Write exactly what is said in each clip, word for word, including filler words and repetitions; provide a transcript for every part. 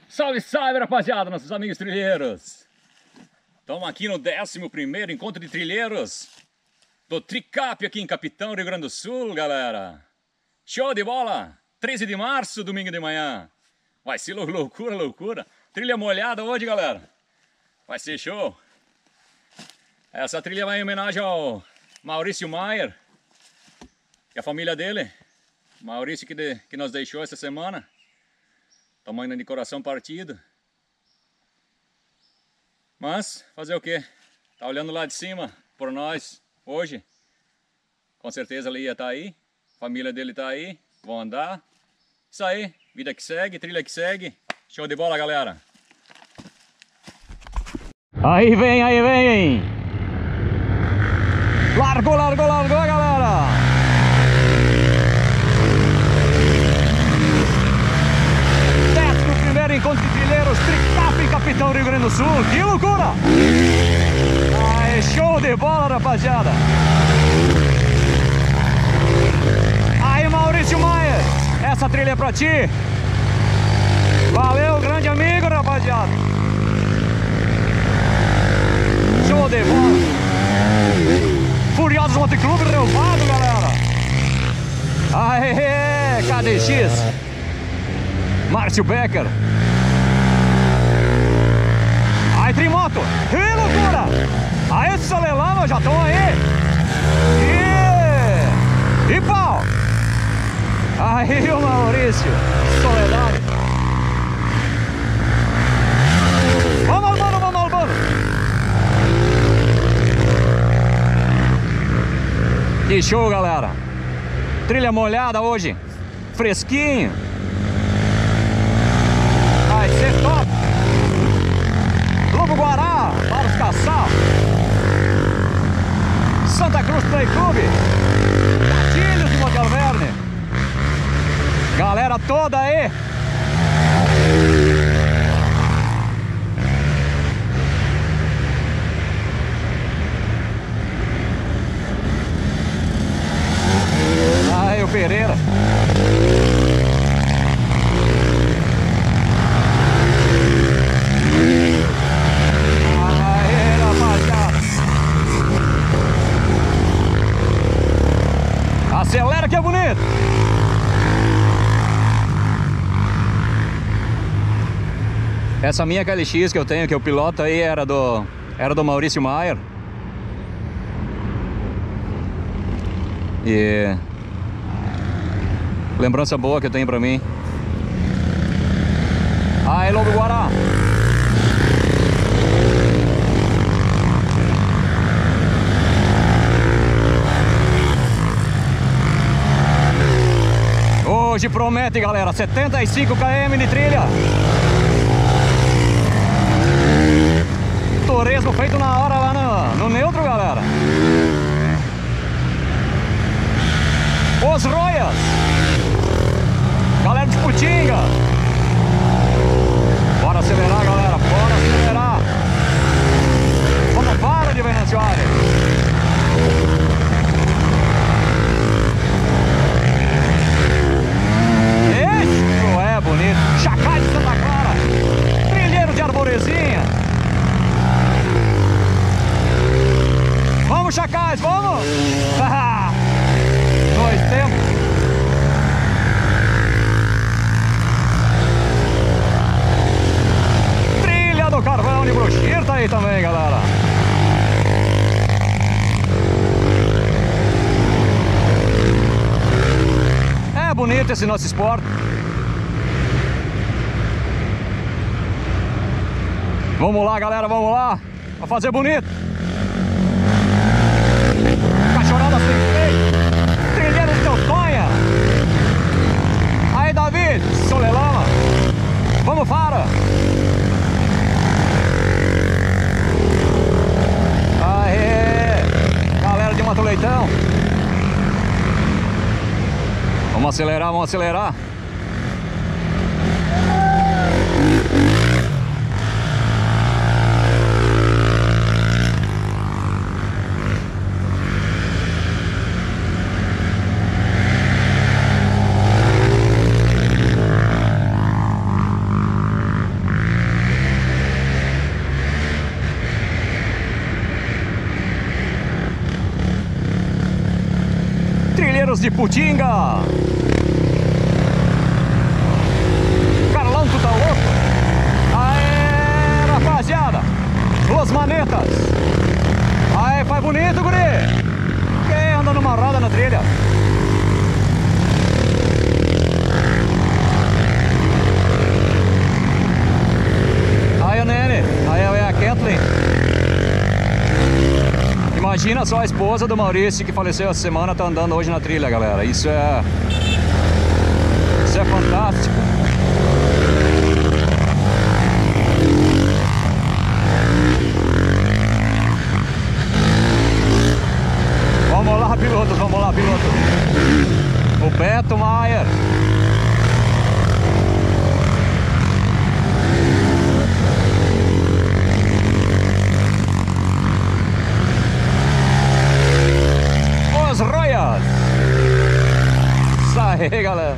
Salve, salve, rapaziada, nossos amigos trilheiros. Estamos aqui no décimo primeiro encontro de trilheiros do Tricap aqui em Capitão, Rio Grande do Sul, galera. Show de bola! treze de março, domingo de manhã. Vai ser loucura, loucura. Trilha molhada hoje, galera. Vai ser show. Essa trilha vai em homenagem ao Maurício Maier e a família dele. Maurício que, de, que nos deixou essa semana. Estamos ainda de coração partido. Mas, fazer o quê? Tá olhando lá de cima por nós hoje. Com certeza ele ia estar aí. A família dele tá aí. Vão andar. Isso aí. Vida que segue, trilha que segue. Show de bola, galera. Aí vem, aí vem. Largou, largou, largou, galera. Primeiro encontro de trilheiros Tricap em Capitão, Rio Grande do Sul. Que loucura! Ai, show de bola, rapaziada! Aí, Maurício Maier, essa trilha é pra ti. Valeu, grande amigo, rapaziada! Show de bola! Furiosos Motoclube Relvado, galera! Aê, K D X! Márcio Becker. Aí, Trimoto. Que loucura! Aí, Solelama, já estão aí. E... e pau. Aí, o Maurício. Soledade. Vamos, Albano, vamos, Albano. Que show, galera. Trilha molhada hoje. Fresquinho. Vai ser top! Lobo Guará, Barros Caçal, Santa Cruz Play Clube, Gatilhos de Motelverne, galera toda aí! Aí o Pereira. Acelera que é bonito! Essa minha K L X que eu tenho, que eu piloto aí, era do, era do Maurício Maier. E... lembrança boa que eu tenho pra mim. Aí, Lobo Guará! Hoje promete, galera, setenta e cinco quilômetros de trilha. Torresmo feito na hora lá no, no neutro, galera. Os Roias. Galera de Putinga. Bora acelerar, galera, bora acelerar. Vamos para de Venezuela. É bonito. Chacai de Santa Clara. Trilheiro de Arvorezinha. Vamos, Chacais, vamos! Dois tempos. Trilha do Carvão de Brochir tá aí também, galera. É bonito esse nosso esporte. Vamos lá, galera, vamos lá. Pra fazer bonito. Cachorrada sem freio. Trilheiro de Teotonha. Aí, David, Solelama. Vamos para. Aê. Galera de Mato Leitão. Vamos acelerar, vamos acelerar. Carlos de Putinga. Carlão, tu tá louco? Aê, rapaziada. Duas manetas. Aê, faz bonito, guri. Quem anda numa roda na trilha? Aí o Nene, aí é a Kathleen. Imagina só a esposa do Maurício que faleceu essa semana, tá andando hoje na trilha, galera. Isso é... Isso é fantástico. Vamos lá, pilotos, vamos lá, pilotos. O Beto Maier. Os Royas. Isso aí, galera.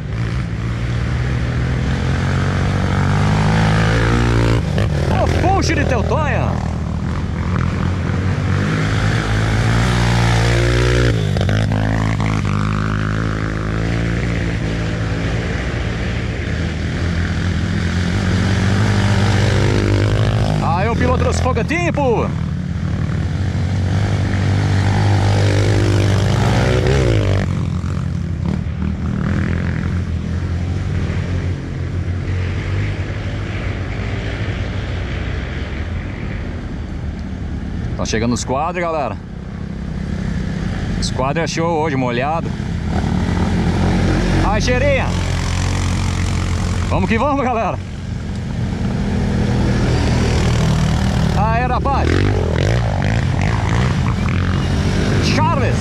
O Puxo de Teutonha. Aí o piloto dos foguetinhos, pô. Tá chegando os quadros, galera. Os quadros é show hoje, molhado. Aí, cheirinha. Vamos que vamos, galera. Aí, rapaz. Charles.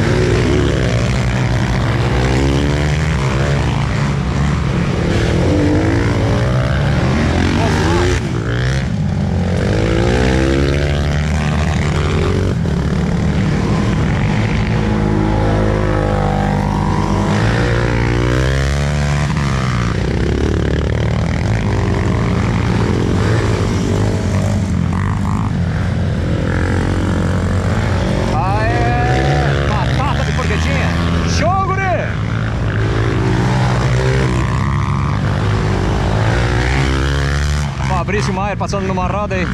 Fabrício Maier passando numa roda aí.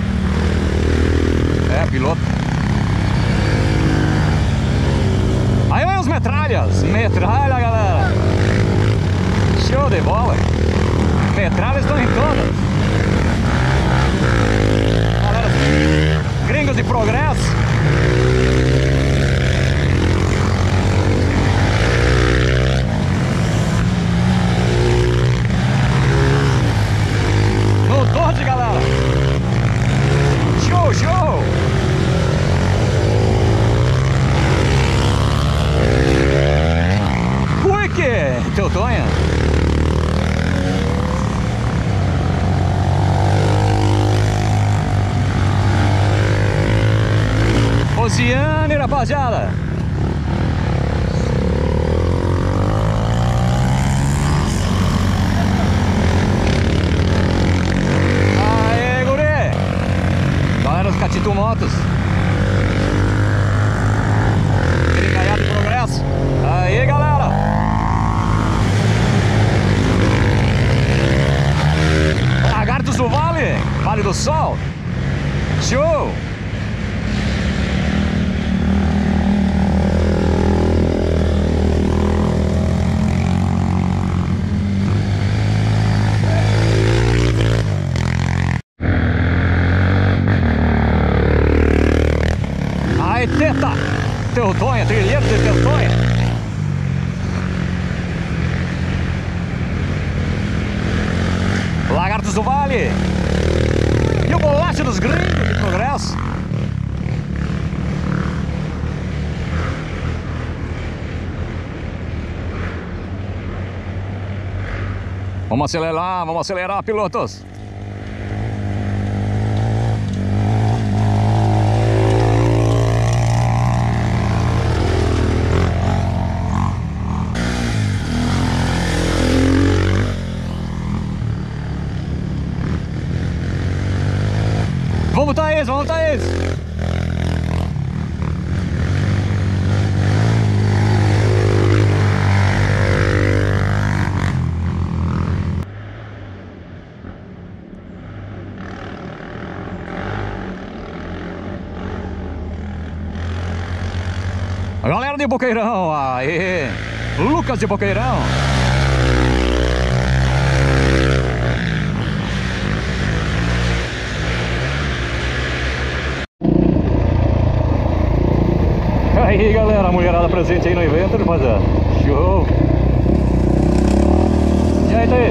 É, piloto. Aí vem os metralhas. Metralha, galera. Show de bola. Metralhas estão em todas. Galera, gringos de progresso. Dodge, galera. Show, show. Quick, Teutonha. Oceane, rapaziada. Catito Motos. Brincaiado de progresso. Aí, galera. Lagartos do Vale. Vale do Sol. Show. Teta, Teutonha, trilheiro de Teutonha. Lagartos do Vale. E o bolacha dos gringos de progresso. Vamos acelerar, vamos acelerar, pilotos. Vamos, Thaís, vamos, Thaís. Galera de Boqueirão, aí, Lucas de Boqueirão. Aí galera, a mulherada presente aí no evento, rapaziada. Show! E aí, tá aí?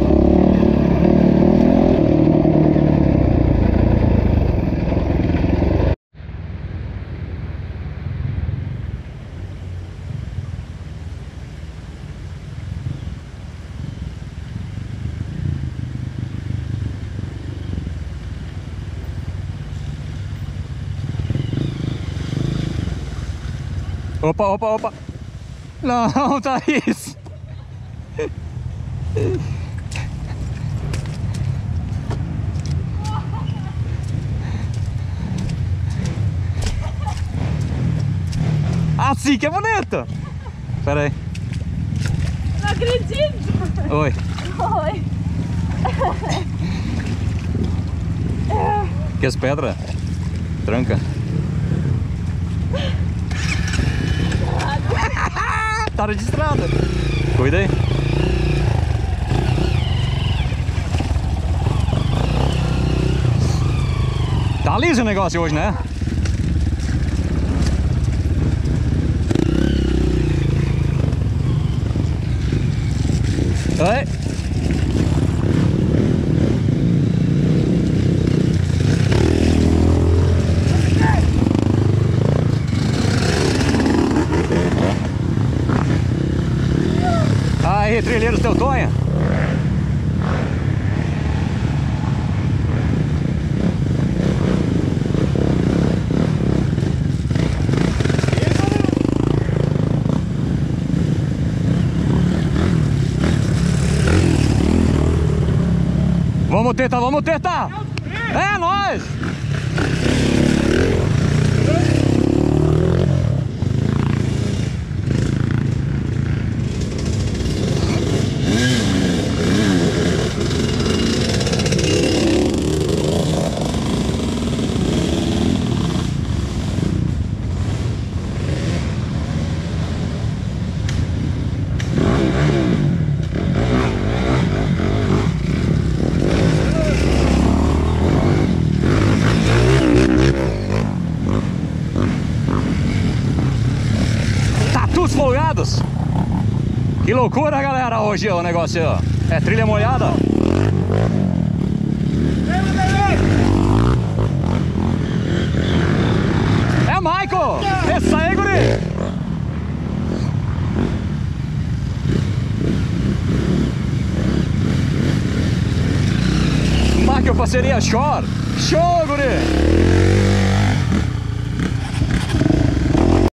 Opa, opa, opa! Não, Thaís! Assim que é bonito! Pera aí. Não acredito! Oi! Oi! Que as pedras? Tranca! Tá de estrada! Cuida aí! Tá liso o negócio hoje, né? Oi! Aí, trilheiros Teutonha! Vamos tentar, vamos tentar! É nóis! Tatus folgados! Que loucura, galera, hoje o negócio, ó. É trilha molhada. É Michael! Esse aí, guri! Michael, parceria Shore! Show, guri!